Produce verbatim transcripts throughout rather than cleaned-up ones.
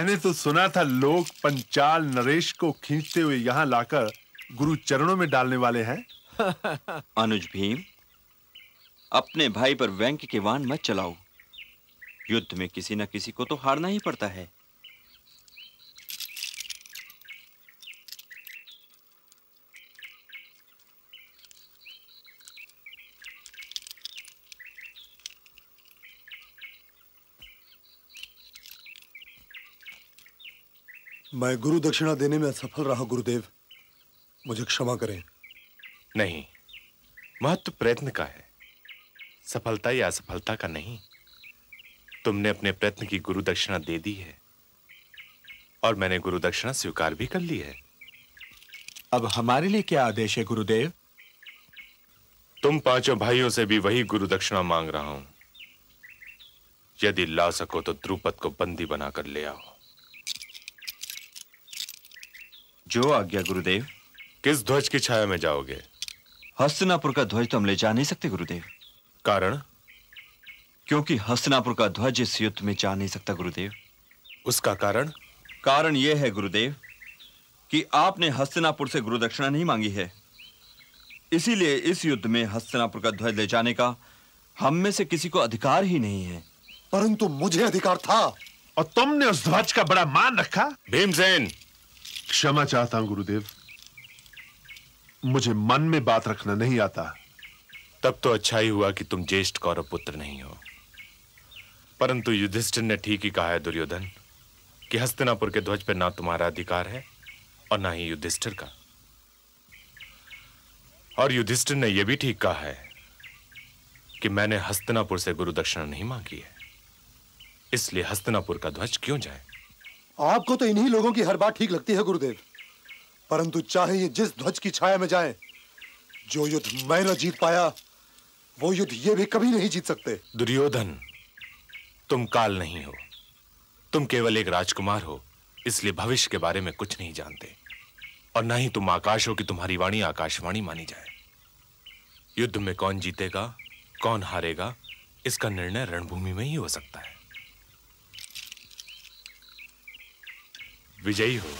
मैंने तो सुना था लोग पंचाल नरेश को खींचते हुए यहाँ लाकर गुरु चरणों में डालने वाले हैं। अनुज भीम, अपने भाई पर व्यंग्य के वाण मत चलाओ। युद्ध में किसी न किसी को तो हारना ही पड़ता है। मैं गुरु दक्षिणा देने में असफल रहा गुरुदेव, मुझे क्षमा करें। नहीं, महत्व प्रयत्न का है, सफलता या असफलता का नहीं। तुमने अपने प्रयत्न की गुरु दक्षिणा दे दी है और मैंने गुरु दक्षिणा स्वीकार भी कर ली है। अब हमारे लिए क्या आदेश है गुरुदेव? तुम पांचों भाइयों से भी वही गुरु दक्षिणा मांग रहा हूं। यदि ला सको तो द्रुपद को बंदी बनाकर ले आओ। जो आज्ञा गुरुदेव। किस ध्वज की छाया में जाओगे? हस्तिनापुर का ध्वज तो हम ले जा नहीं सकते गुरुदेव। कारण? क्योंकि हस्तिनापुर का ध्वज इस युद्ध में जा नहीं सकता गुरुदेव। उसका कारण? कारण यह है गुरुदेव कि आपने हस्तिनापुर से गुरु दक्षिणा नहीं मांगी है, इसीलिए इस युद्ध में हस्तिनापुर का ध्वज ले जाने का हम में से किसी को अधिकार ही नहीं है। परंतु मुझे अधिकार था और तुमने उस ध्वज का बड़ा मान रखा। भीमसेन, क्षमा चाहता हूं गुरुदेव, मुझे मन में बात रखना नहीं आता। तब तो अच्छा ही हुआ कि तुम ज्येष्ठ कौरव पुत्र नहीं हो। परंतु युधिष्ठिर ने ठीक ही कहा है दुर्योधन कि हस्तिनापुर के ध्वज पर ना तुम्हारा अधिकार है और ना ही युधिष्ठिर का। और युधिष्ठिर ने यह भी ठीक कहा है कि मैंने हस्तिनापुर से गुरु दक्षिणा नहीं मांगी है, इसलिए हस्तिनापुर का ध्वज क्यों जाए? आपको तो इन्हीं लोगों की हर बात ठीक लगती है गुरुदेव, परंतु चाहे ये जिस ध्वज की छाया में जाए, जो युद्ध मैं न जीत पाया वो युद्ध ये भी कभी नहीं जीत सकते। दुर्योधन, तुम काल नहीं हो, तुम केवल एक राजकुमार हो, इसलिए भविष्य के बारे में कुछ नहीं जानते। और ना ही तुम आकाश हो कि तुम्हारी वाणी आकाशवाणी मानी जाए। युद्ध में कौन जीतेगा कौन हारेगा इसका निर्णय रणभूमि में ही हो सकता है। विजयी हो।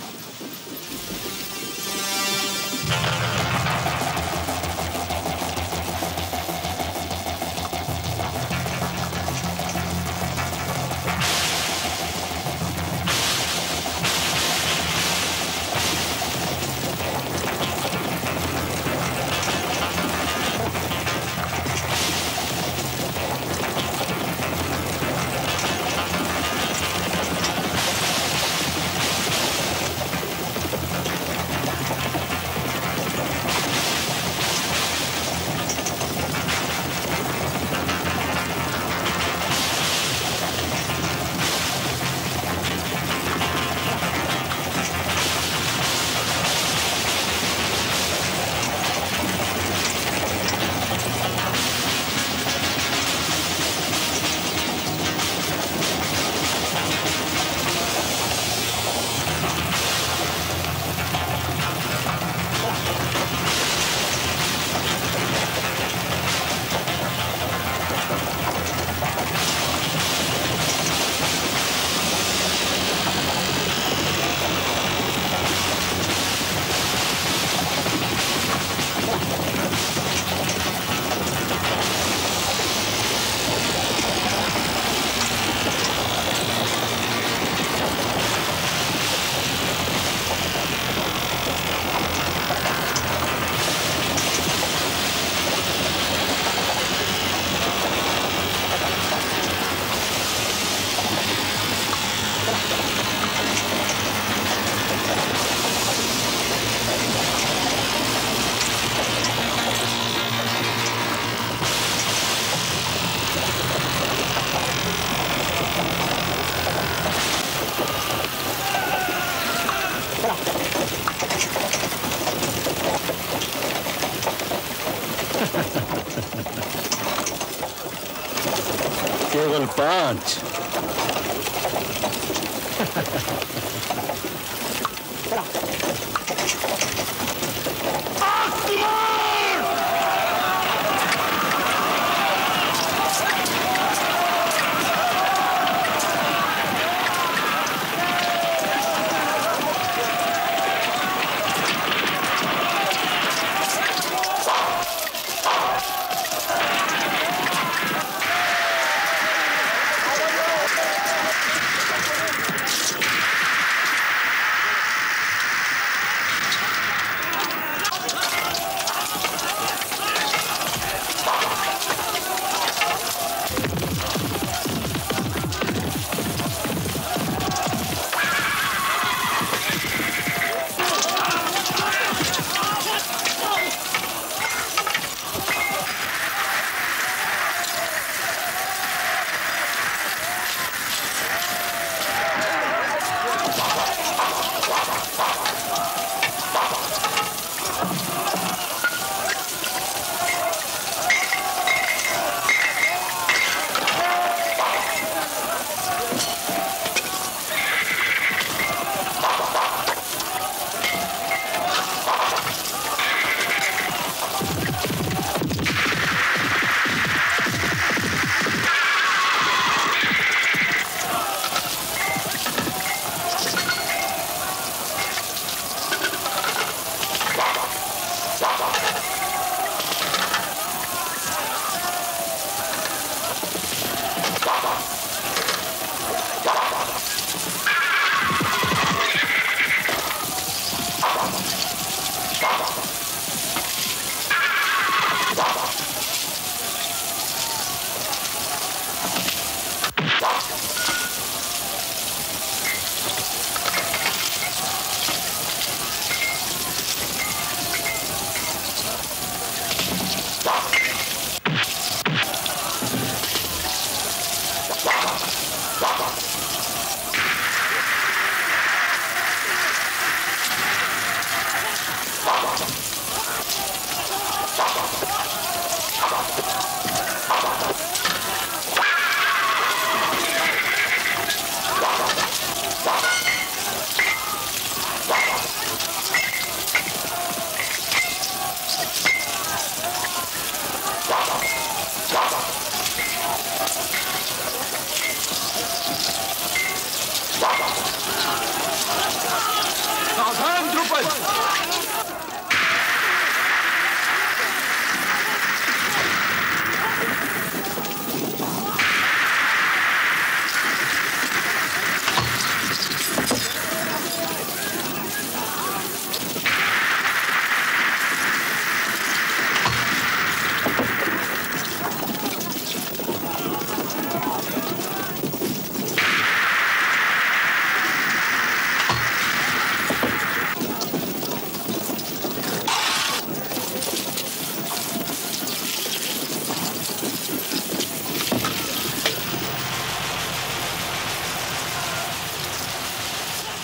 केवल पांच।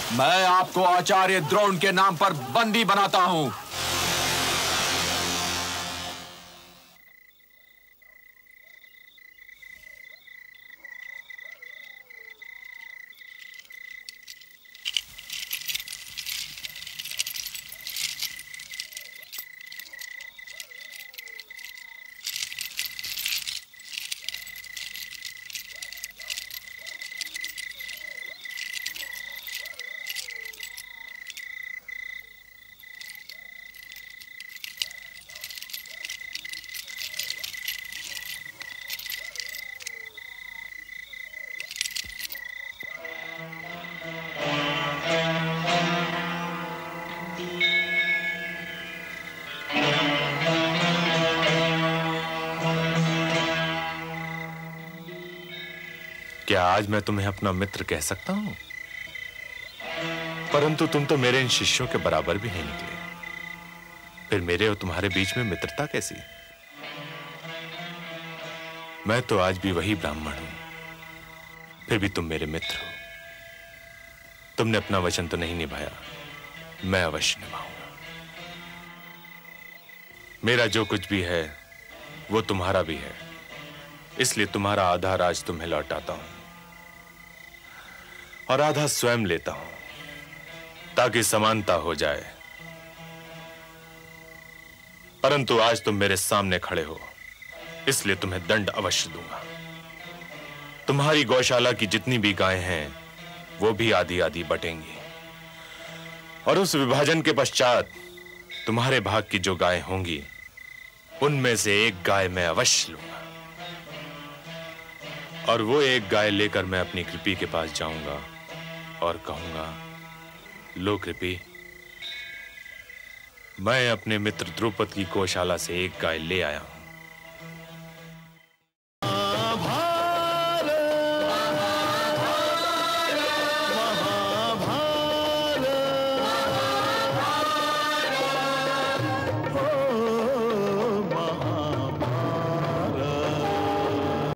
मैं आपको आचार्य द्रोण के नाम पर बंदी बनाता हूं। क्या आज मैं तुम्हें अपना मित्र कह सकता हूं? परंतु तुम तो मेरे इन शिष्यों के बराबर भी नहीं निकले। फिर मेरे और तुम्हारे बीच में मित्रता कैसी? मैं तो आज भी वही ब्राह्मण हूं, फिर भी तुम मेरे मित्र हो। तुमने अपना वचन तो नहीं निभाया, मैं अवश्य निभाऊंगा। मेरा जो कुछ भी है वो तुम्हारा भी है, इसलिए तुम्हारा आधा राज तुम्हें लौटाता हूं और आधा स्वयं लेता हूं, ताकि समानता हो जाए। परंतु आज तुम मेरे सामने खड़े हो, इसलिए तुम्हें दंड अवश्य दूंगा। तुम्हारी गौशाला की जितनी भी गायें हैं वो भी आधी आधी बटेंगी, और उस विभाजन के पश्चात तुम्हारे भाग की जो गायें होंगी उनमें से एक गाय मैं अवश्य लूंगा, और वो एक गाय लेकर मैं अपनी कृपी के पास जाऊंगा और कहूंगा, लो कृपी, मैं अपने मित्र द्रुपद की गौशाला से एक गाय ले आया हूं।